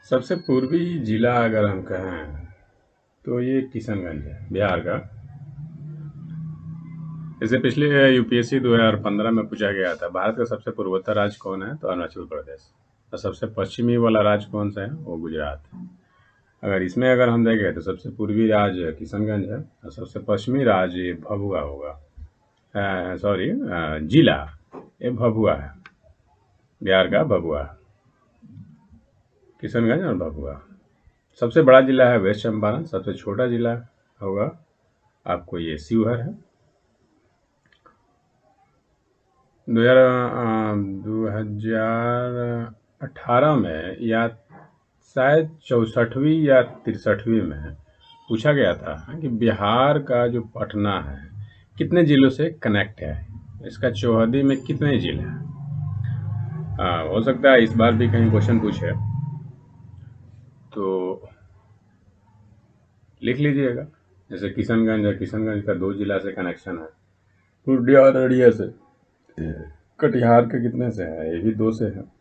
सबसे पूर्वी जिला अगर हम कहें तो ये किशनगंज है, बिहार का। इसे पिछले यूपीएससी 2015 में पूछा गया था, भारत का सबसे पूर्वोत्तर राज्य कौन है? तो अरुणाचल प्रदेश। और सबसे पश्चिमी वाला राज्य कौन सा है? वो गुजरात। अगर हम देखें तो सबसे पूर्वी राज्य किशनगंज है और सबसे पश्चिमी राज्य भभुआ होगा। सॉरी, जिला ये भभुआ है, बिहार का भभुआ, किशनगंज और भभुआ। सबसे बड़ा जिला है वेस्ट चंपारण, सबसे छोटा जिला होगा आपको ये शिवहर है। 2018 में या शायद 64वीं या 63वीं में पूछा गया था कि बिहार का जो पटना है कितने जिलों से कनेक्ट है, इसका चौहदी में कितने जिले हैं। हो सकता है इस बार भी कहीं क्वेश्चन पूछे तो लिख लीजिएगा। जैसे किशनगंज है, किशनगंज का 2 जिला से कनेक्शन है, पूर्णिया और अररिया से। कटिहार के कितने से है? ये भी 2 से है।